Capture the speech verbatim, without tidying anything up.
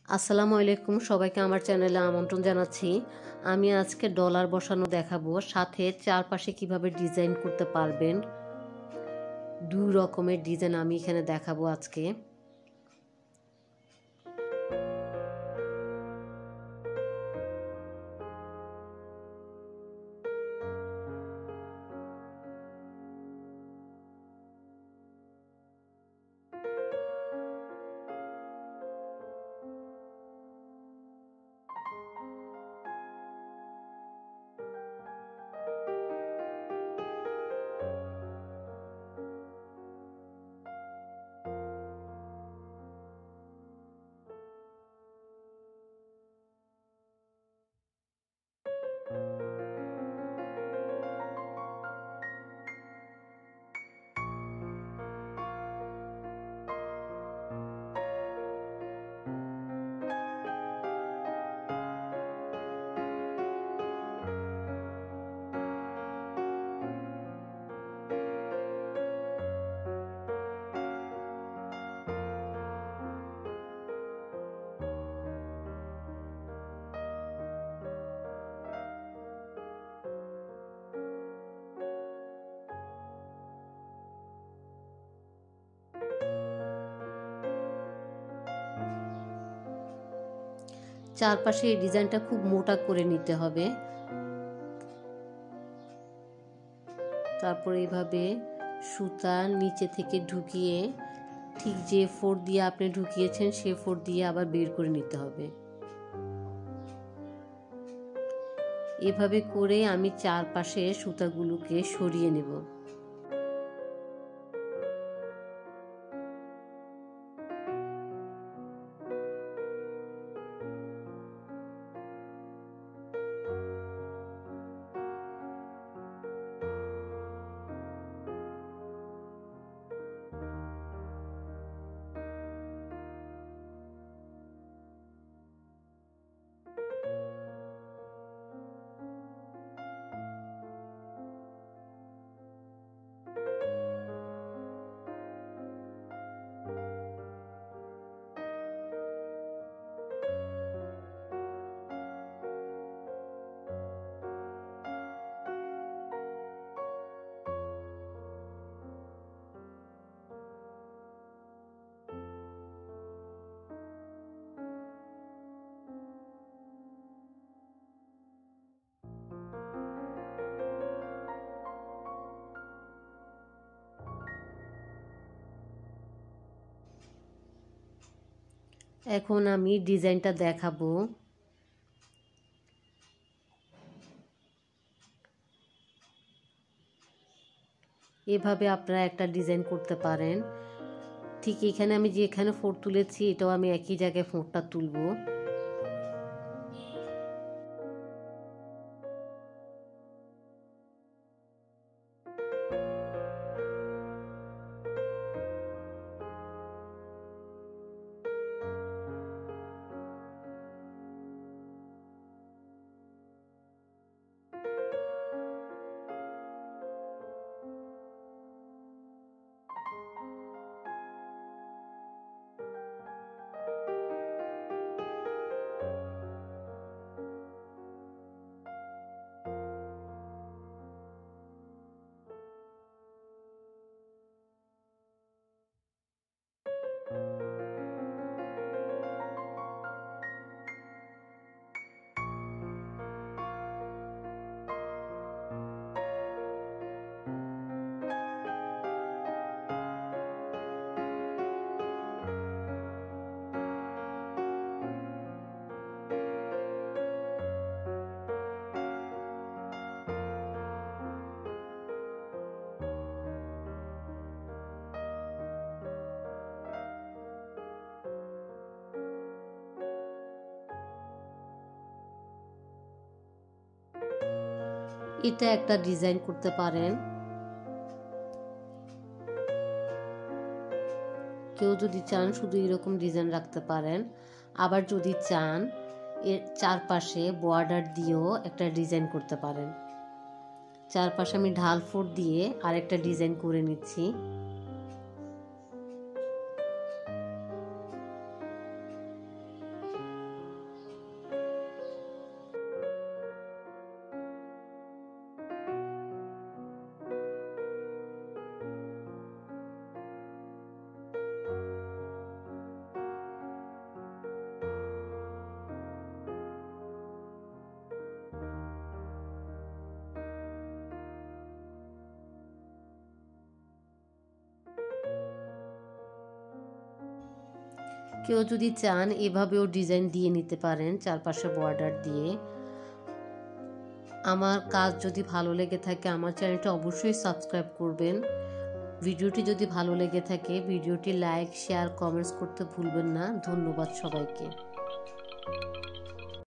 আসসালামু আলাইকুম, সবাইকে আমার চ্যানেলে আমন্ত্রণ জানাচ্ছি। আমি আজকে ডলার বসানো দেখাবো, সাথে চারপাশে কিভাবে ডিজাইন করতে পারবেন। দুই রকমের ডিজাইন আমি এখানে দেখাবো আজকে। চারপাশে এই ডিজাইনটা খুব মোটা করে নিতে হবে। তারপর এইভাবে সুতা নিচে থেকে ঢুকিয়ে ঠিক যে ফোর দিয়ে আপনি ঢুকিয়েছেন সে ফোর দিয়ে আবার বের করে নিতে হবে। এভাবে করে আমি চারপাশে সুতাগুলোকে সরিয়ে নেব। এখন আমি ডিজাইনটা দেখাবো। এভাবে আপনারা একটা ডিজাইন করতে পারেন। ঠিক এখানে আমি যেখানে ফোর তুলেছি এটাও আমি একই জায়গায় ফোরটা তুলবো। এটা একটা ডিজাইন করতে পারেন। কেউ যদি চান শুধু এরকম ডিজাইন রাখতে পারেন, আবার যদি চান এর চারপাশে বর্ডার দিয়েও একটা ডিজাইন করতে পারেন। চারপাশে আমি ঢাল ফোর দিয়ে আরেকটা ডিজাইন করে নিচ্ছি। কেউ যদি চান এভাবেও ডিজাইন দিয়ে নিতে পারেন চারপাশে বর্ডার দিয়ে। আমার কাজ যদি ভালো লেগে থাকে আমার চ্যানেলটা অবশ্যই সাবস্ক্রাইব করবেন। ভিডিওটি যদি ভালো লেগে থাকে ভিডিওটি লাইক শেয়ার কমেন্টস করতে ভুলবেন না। ধন্যবাদ সবাইকে।